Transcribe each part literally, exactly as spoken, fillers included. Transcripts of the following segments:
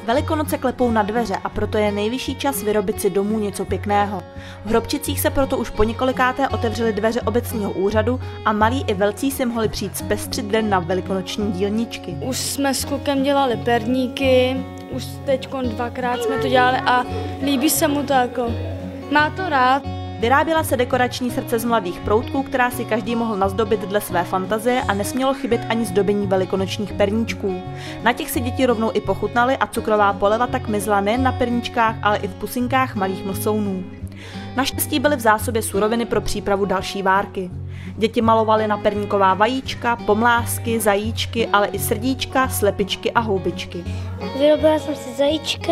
Velikonoce klepou na dveře a proto je nejvyšší čas vyrobit si domů něco pěkného. V Hrobčicích se proto už poněkolikáté otevřely dveře obecního úřadu a malí i velcí si mohli přijít zpestřit den na velikonoční dílničky. Už jsme s klukem dělali perníky, už teď dvakrát jsme to dělali a líbí se mu to jako, má to rád. Vyráběla se dekorační srdce z mladých proutků, která si každý mohl nazdobit dle své fantazie a nesmělo chybět ani zdobení velikonočních perníčků. Na těch si děti rovnou i pochutnaly a cukrová poleva tak mizla nejen na perníčkách, ale i v pusinkách malých mlsounů. Naštěstí byly v zásobě suroviny pro přípravu další várky. Děti malovaly na perníková vajíčka, pomlásky, zajíčky, ale i srdíčka, slepičky a houbičky. Vyrobila jsem si zajíčka,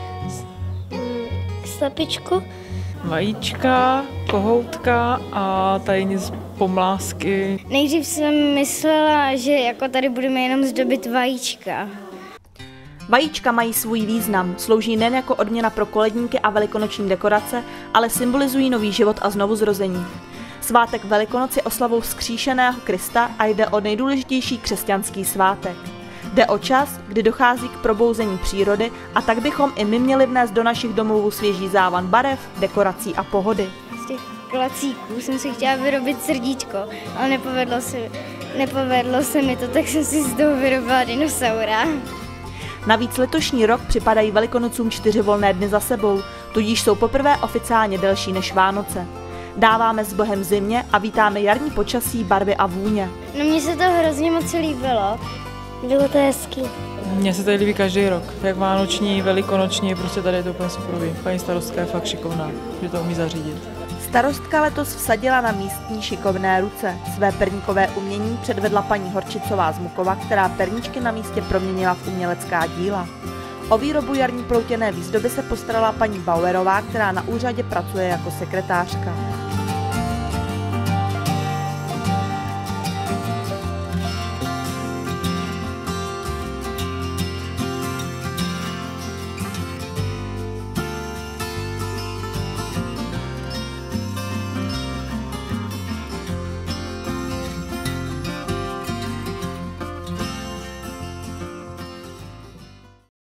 slepičku, vajíčka, kohoutka a tajně z pomlásky. Nejdřív jsem myslela, že jako tady budeme jenom zdobit vajíčka. Vajíčka mají svůj význam, slouží nejen jako odměna pro koledníky a velikonoční dekorace, ale symbolizují nový život a znovuzrození. Svátek Velikonoc je oslavou vzkříšeného Krista a jde o nejdůležitější křesťanský svátek. Jde o čas, kdy dochází k probouzení přírody a tak bychom i my měli vnést do našich domovů svěží závan barev, dekorací a pohody. Z těch klacíků jsem si chtěla vyrobit srdíčko, ale nepovedlo se, nepovedlo se mi to, tak jsem si z toho vyrobila dinosaura. Navíc letošní rok připadají Velikonocům čtyři volné dny za sebou, tudíž jsou poprvé oficiálně delší než Vánoce. Dáváme s Bohem zimě a vítáme jarní počasí, barvy a vůně. No mně se to hrozně moc líbilo. Bylo to hezký. Mně se tady líbí každý rok, jak vánoční, velikonoční, prostě tady je to úplně superový. Paní starostka je fakt šikovná, že to umí zařídit. Starostka letos vsadila na místní šikovné ruce. Své perníkové umění předvedla paní Horčicová z Mukova, která perníčky na místě proměnila v umělecká díla. O výrobu jarní proutěné výzdoby se postarala paní Bauerová, která na úřadě pracuje jako sekretářka.